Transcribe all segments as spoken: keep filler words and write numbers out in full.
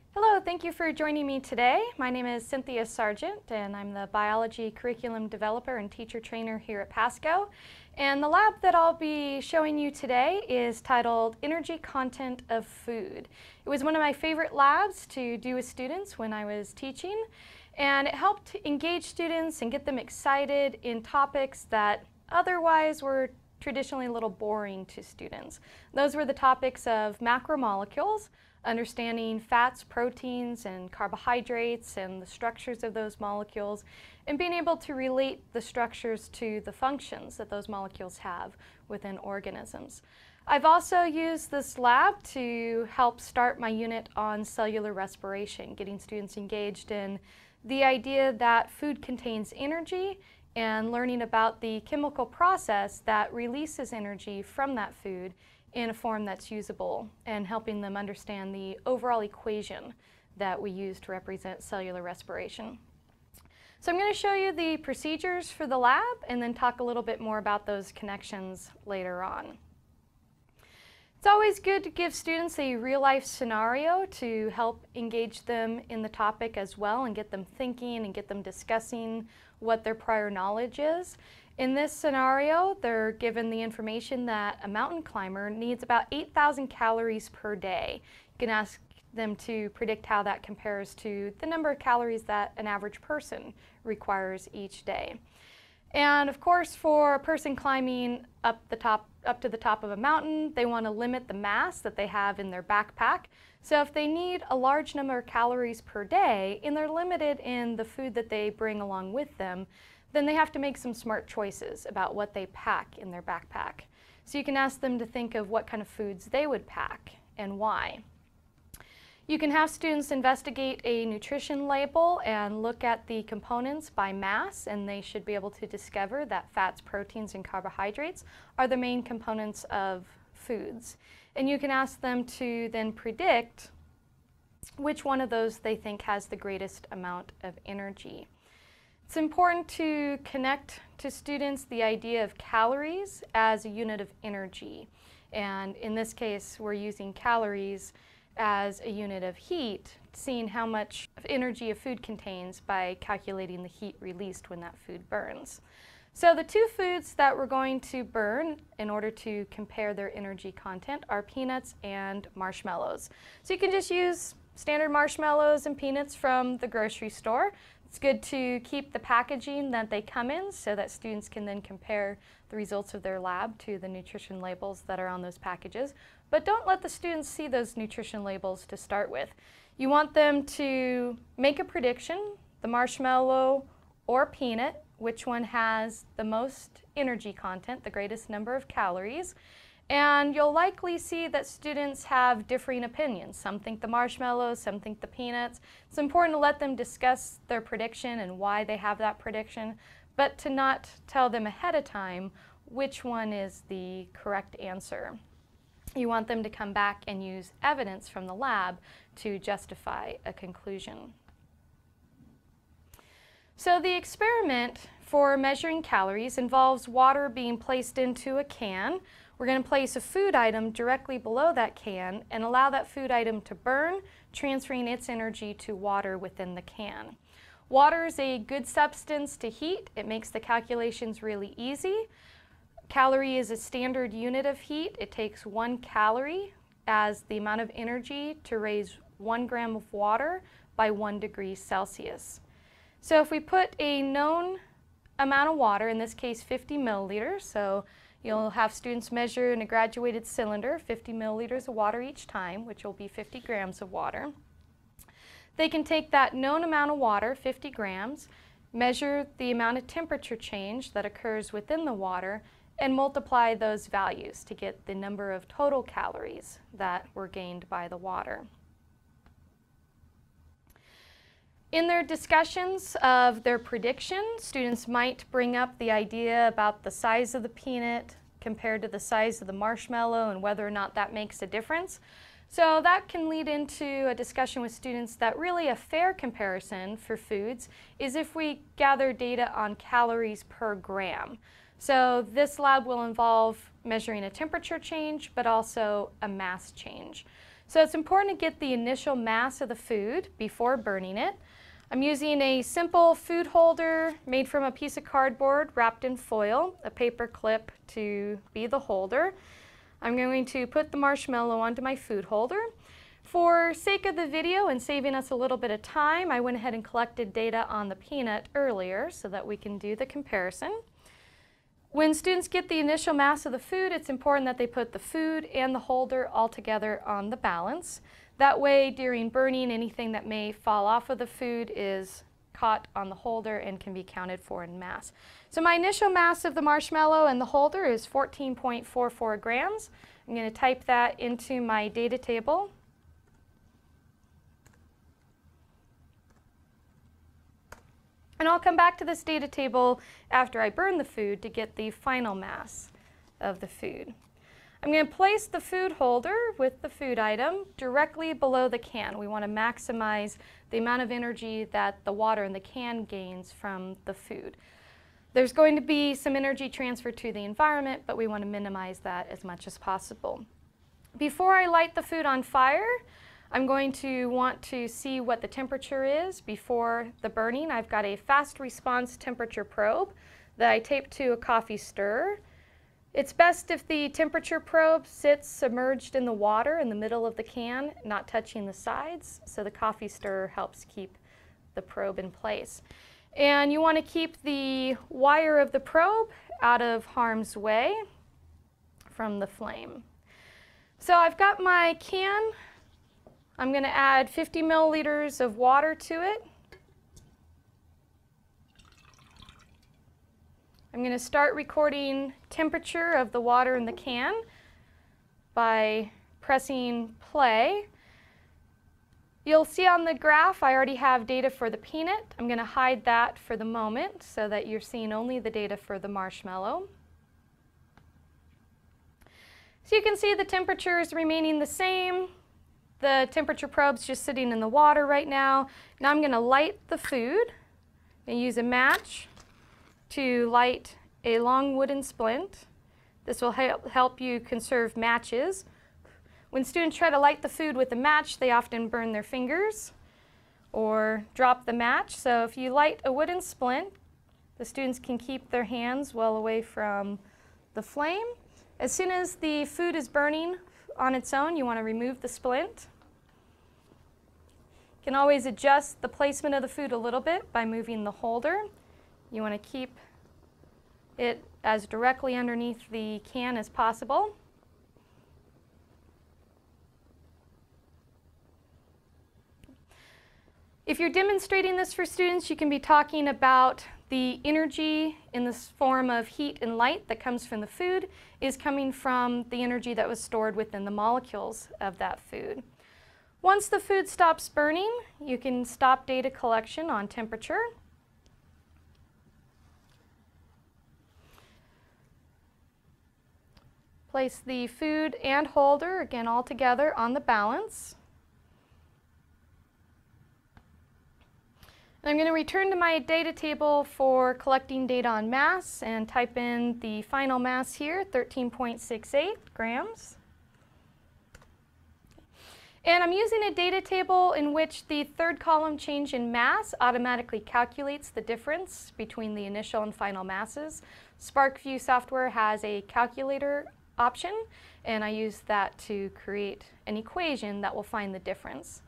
Hello, thank you for joining me today. My name is Cynthia Sargent and I'm the Biology Curriculum Developer and Teacher Trainer here at Pasco. And the lab that I'll be showing you today is titled Energy Content of Food. It was one of my favorite labs to do with students when I was teaching, and it helped engage students and get them excited in topics that otherwise were traditionally a little boring to students. Those were the topics of macromolecules, understanding fats, proteins, and carbohydrates and the structures of those molecules, and being able to relate the structures to the functions that those molecules have within organisms. I've also used this lab to help start my unit on cellular respiration, getting students engaged in the idea that food contains energy and learning about the chemical process that releases energy from that food in a form that's usable, and helping them understand the overall equation that we use to represent cellular respiration. So I'm going to show you the procedures for the lab and then talk a little bit more about those connections later on. It's always good to give students a real-life scenario to help engage them in the topic as well and get them thinking and get them discussing what their prior knowledge is. In this scenario, they're given the information that a mountain climber needs about eight thousand calories per day. You can ask them to predict how that compares to the number of calories that an average person requires each day. And of course, for a person climbing up the top, up to the top of a mountain, they want to limit the mass that they have in their backpack. So if they need a large number of calories per day and they're limited in the food that they bring along with them, then they have to make some smart choices about what they pack in their backpack. So you can ask them to think of what kind of foods they would pack and why. You can have students investigate a nutrition label and look at the components by mass, and they should be able to discover that fats, proteins, and carbohydrates are the main components of foods. And you can ask them to then predict which one of those they think has the greatest amount of energy. It's important to connect to students the idea of calories as a unit of energy. And in this case, we're using calories as a unit of heat, seeing how much of energy a food contains by calculating the heat released when that food burns. So the two foods that we're going to burn in order to compare their energy content are peanuts and marshmallows. So you can just use standard marshmallows and peanuts from the grocery store. It's good to keep the packaging that they come in so that students can then compare the results of their lab to the nutrition labels that are on those packages. But don't let the students see those nutrition labels to start with. You want them to make a prediction, the marshmallow or peanut, which one has the most energy content, the greatest number of calories. And you'll likely see that students have differing opinions. Some think the marshmallows, some think the peanuts. It's important to let them discuss their prediction and why they have that prediction, but to not tell them ahead of time which one is the correct answer. You want them to come back and use evidence from the lab to justify a conclusion. So the experiment for measuring calories involves water being placed into a can. We're going to place a food item directly below that can and allow that food item to burn, transferring its energy to water within the can. Water is a good substance to heat. It makes the calculations really easy. Calorie is a standard unit of heat. It takes one calorie as the amount of energy to raise one gram of water by one degree Celsius. So if we put a known amount of water, in this case fifty milliliters, so you'll have students measure in a graduated cylinder fifty milliliters of water each time, which will be fifty grams of water. They can take that known amount of water, fifty grams, measure the amount of temperature change that occurs within the water, and multiply those values to get the number of total calories that were gained by the water. In their discussions of their prediction, students might bring up the idea about the size of the peanut compared to the size of the marshmallow and whether or not that makes a difference. So that can lead into a discussion with students that really a fair comparison for foods is if we gather data on calories per gram. So this lab will involve measuring a temperature change, but also a mass change. So it's important to get the initial mass of the food before burning it. I'm using a simple food holder made from a piece of cardboard wrapped in foil, a paper clip to be the holder. I'm going to put the marshmallow onto my food holder. For sake of the video and saving us a little bit of time, I went ahead and collected data on the peanut earlier so that we can do the comparison. When students get the initial mass of the food, it's important that they put the food and the holder all together on the balance. That way, during burning, anything that may fall off of the food is caught on the holder and can be counted for in mass. So my initial mass of the marshmallow and the holder is fourteen point four four grams. I'm going to type that into my data table. And I'll come back to this data table after I burn the food to get the final mass of the food. I'm going to place the food holder with the food item directly below the can. We want to maximize the amount of energy that the water in the can gains from the food. There's going to be some energy transferred to the environment, but we want to minimize that as much as possible. Before I light the food on fire, I'm going to want to see what the temperature is before the burning. I've got a fast response temperature probe that I tape to a coffee stirrer. It's best if the temperature probe sits submerged in the water in the middle of the can, not touching the sides, so the coffee stirrer helps keep the probe in place. And you want to keep the wire of the probe out of harm's way from the flame. So I've got my can. I'm going to add fifty milliliters of water to it. I'm going to start recording temperature of the water in the can by pressing play. You'll see on the graph I already have data for the peanut. I'm going to hide that for the moment so that you're seeing only the data for the marshmallow. So you can see the temperature is remaining the same. The temperature probe's just sitting in the water right now. Now I'm going to light the food and use a match to light a long wooden splint. This will help, help you conserve matches. When students try to light the food with a match, they often burn their fingers or drop the match. So if you light a wooden splint, the students can keep their hands well away from the flame. As soon as the food is burning on its own, you want to remove the splint. You can always adjust the placement of the food a little bit by moving the holder. You want to keep it as directly underneath the can as possible. If you're demonstrating this for students, you can be talking about the energy in this form of heat and light that comes from the food is coming from the energy that was stored within the molecules of that food. Once the food stops burning, you can stop data collection on temperature. Place the food and holder, again all together, on the balance. I'm going to return to my data table for collecting data on mass and type in the final mass here, thirteen point six eight grams. And I'm using a data table in which the third column change in mass automatically calculates the difference between the initial and final masses. SparkView software has a calculator option, and I use that to create an equation that will find the difference.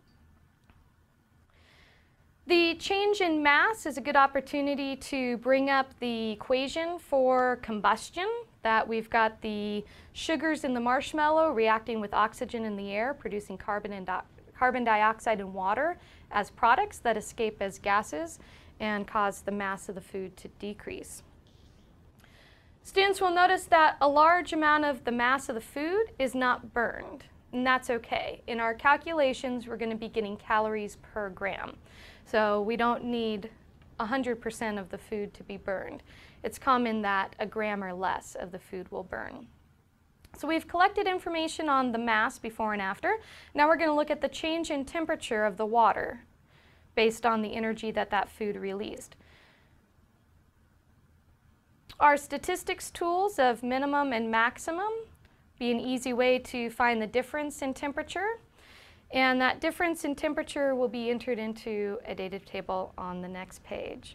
The change in mass is a good opportunity to bring up the equation for combustion, that we've got the sugars in the marshmallow reacting with oxygen in the air, producing carbon, and carbon dioxide and water as products that escape as gases and cause the mass of the food to decrease. Students will notice that a large amount of the mass of the food is not burned, and that's okay. In our calculations, we're going to be getting calories per gram. So we don't need one hundred percent of the food to be burned. It's common that a gram or less of the food will burn. So we've collected information on the mass before and after. Now we're going to look at the change in temperature of the water based on the energy that that food released. Our statistics tools of minimum and maximum be an easy way to find the difference in temperature. And that difference in temperature will be entered into a data table on the next page.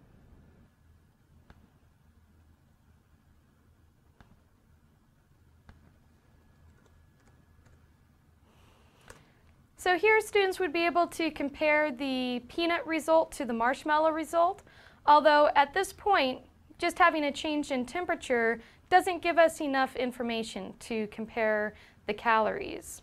So here students would be able to compare the peanut result to the marshmallow result, although at this point, just having a change in temperature doesn't give us enough information to compare the calories.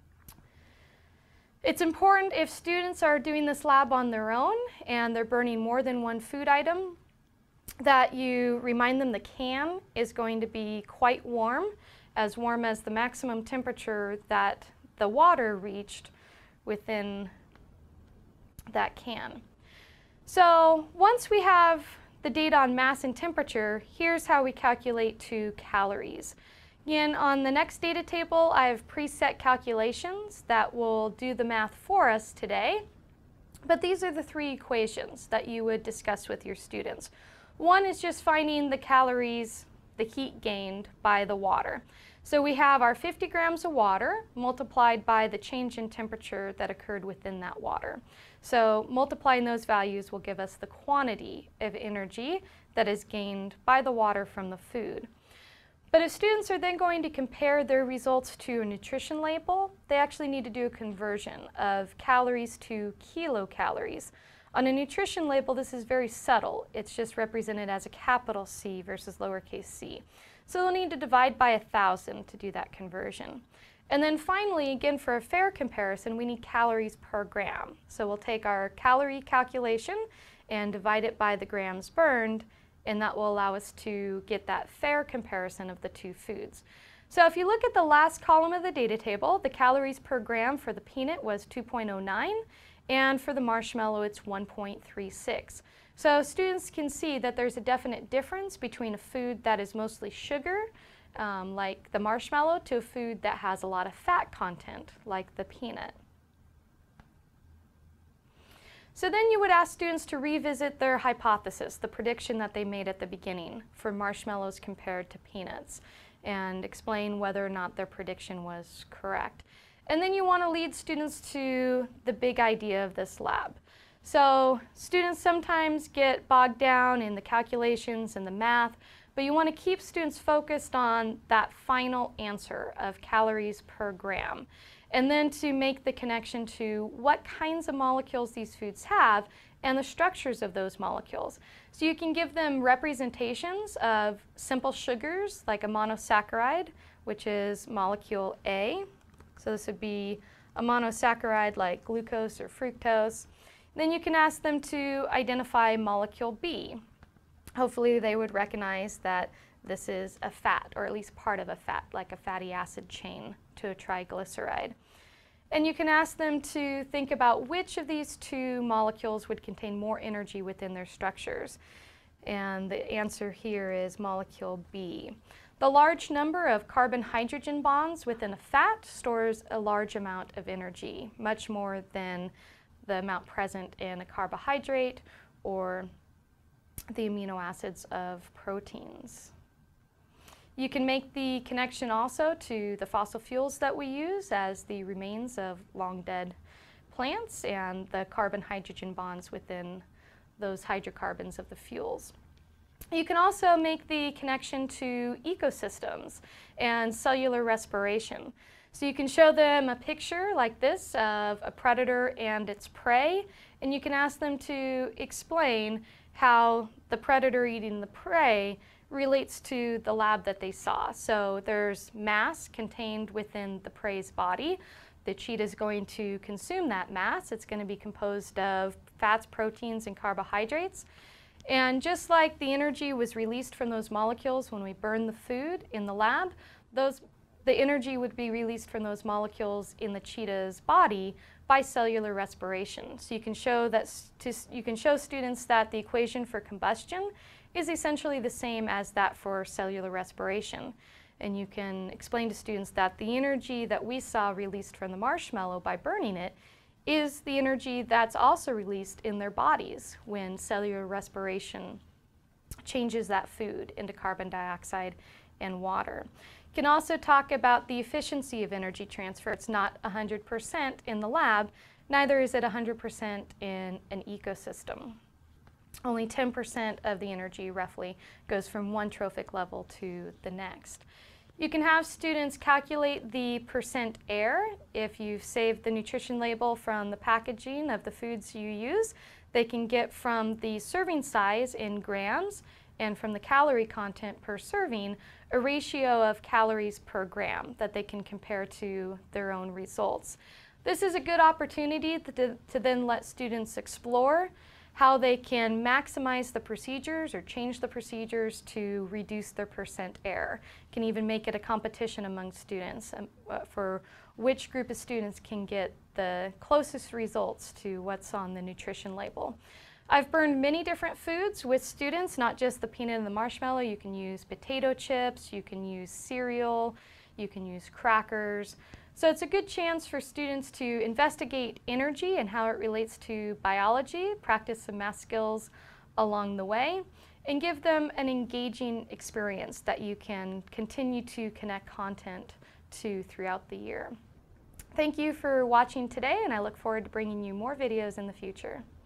It's important if students are doing this lab on their own and they're burning more than one food item that you remind them the can is going to be quite warm, as warm as the maximum temperature that the water reached within that can. So once we have the data on mass and temperature, here's how we calculate two calories. Again, on the next data table, I have preset calculations that will do the math for us today. But these are the three equations that you would discuss with your students. One is just finding the calories, the heat gained by the water. So we have our fifty grams of water multiplied by the change in temperature that occurred within that water. So multiplying those values will give us the quantity of energy that is gained by the water from the food. But if students are then going to compare their results to a nutrition label, they actually need to do a conversion of calories to kilocalories. On a nutrition label, this is very subtle. It's just represented as a capital C versus lowercase c. So they'll need to divide by a thousand to do that conversion. And then finally, again, for a fair comparison, we need calories per gram. So we'll take our calorie calculation and divide it by the grams burned, and that will allow us to get that fair comparison of the two foods. So if you look at the last column of the data table, the calories per gram for the peanut was two point oh nine, and for the marshmallow it's one point three six. So students can see that there's a definite difference between a food that is mostly sugar, um, like the marshmallow, to a food that has a lot of fat content, like the peanut. So then you would ask students to revisit their hypothesis, the prediction that they made at the beginning for marshmallows compared to peanuts, and explain whether or not their prediction was correct. And then you want to lead students to the big idea of this lab. So students sometimes get bogged down in the calculations and the math, but you want to keep students focused on that final answer of calories per gram. And then to make the connection to what kinds of molecules these foods have and the structures of those molecules. So you can give them representations of simple sugars like a monosaccharide, which is molecule A. So this would be a monosaccharide like glucose or fructose. Then you can ask them to identify molecule B. Hopefully they would recognize that this is a fat, or at least part of a fat, like a fatty acid chain to a triglyceride. And you can ask them to think about which of these two molecules would contain more energy within their structures. And the answer here is molecule B. The large number of carbon-hydrogen bonds within a fat stores a large amount of energy, much more than the amount present in a carbohydrate or the amino acids of proteins. You can make the connection also to the fossil fuels that we use as the remains of long dead plants and the carbon-hydrogen bonds within those hydrocarbons of the fuels. You can also make the connection to ecosystems and cellular respiration. So you can show them a picture like this of a predator and its prey, and you can ask them to explain how the predator eating the prey relates to the lab that they saw. So there's mass contained within the prey's body. The cheetah is going to consume that mass. It's going to be composed of fats, proteins, and carbohydrates. And just like the energy was released from those molecules when we burn the food in the lab, those, the energy would be released from those molecules in the cheetah's body by cellular respiration. So you can show that to, you can show students that the equation for combustion is essentially the same as that for cellular respiration. And you can explain to students that the energy that we saw released from the marshmallow by burning it is the energy that's also released in their bodies when cellular respiration changes that food into carbon dioxide and water. You can also talk about the efficiency of energy transfer. It's not one hundred percent in the lab, neither is it one hundred percent in an ecosystem. Only ten percent of the energy roughly goes from one trophic level to the next. You can have students calculate the percent air. If you've saved the nutrition label from the packaging of the foods you use, they can get from the serving size in grams and from the calorie content per serving a ratio of calories per gram that they can compare to their own results. This is a good opportunity to, to then let students explore how they can maximize the procedures or change the procedures to reduce their percent error. Can even make it a competition among students um, uh, for which group of students can get the closest results to what's on the nutrition label. I've burned many different foods with students, not just the peanut and the marshmallow. You can use potato chips, you can use cereal, you can use crackers. So it's a good chance for students to investigate energy and how it relates to biology, practice some math skills along the way, and give them an engaging experience that you can continue to connect content to throughout the year. Thank you for watching today, and I look forward to bringing you more videos in the future.